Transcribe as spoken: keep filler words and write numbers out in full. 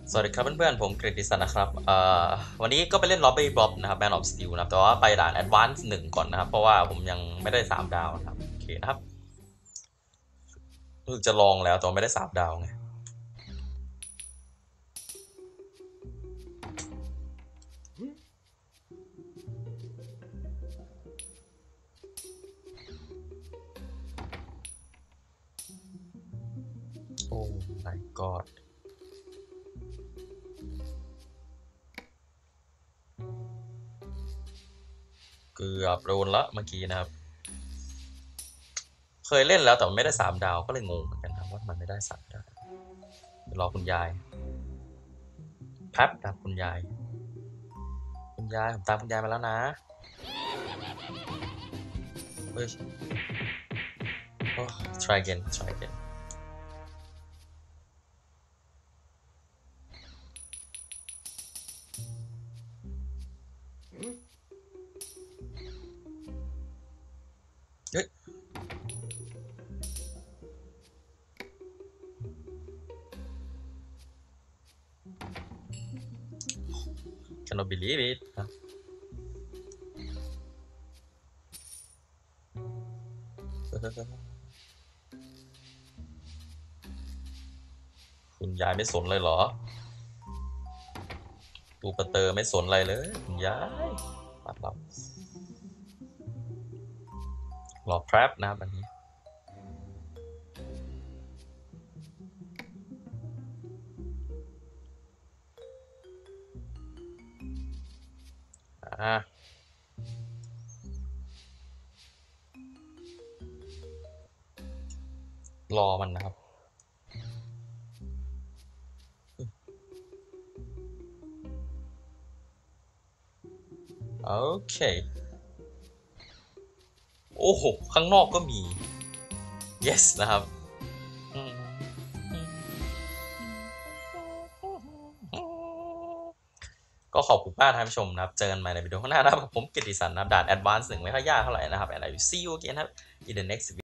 สวัสดีครับเพื่อนๆผมกฤติสันนะครับเอ่อวันนี้ก็ไปเล่น Lobby Blob นะครับ Band of Steel นะครับแต่ว่าไปด่าน Advance หนึ่งก่อนนะครับเพราะว่าผมยังไม่ได้สามดาวนะครับโอเคนะครับรู้สึกจะลองแล้วแต่ไม่ได้สามดาวไงโอ้ my god เกือบโดนละเมื่อกี้นะครับเคยเล่นแล้วแต่ไม่ได้สามดาวก็เลยงงเหมือนกันครับว่ามันไม่ได้สามดาวรอคุณยายแป๊บครับคุณยายคุณยายผมตามคุณยายมาแล้วนะเฮ้ย oh, try again try again เฮ้ย cannot believe it คุณยายไม่สนเลยเหรอตูปเตอร์ไม่สนอะไรเลยคุณยายปัดเรารอแพรบนะครับอันนี้อ่ารอมันนะครับโอเคโอ้โหข้างนอกก็มี yes นะครับก็ขอบคุณมากท่านผู้ชมนะครับเจอกันใหม่ในวิดีโอข้างหน้านะครับผมกิตติสันนะครับด่าน Advance หนึ่งไม่ค่อยยากเท่าไหร่นะครับ and I will see you again ครับ in the next video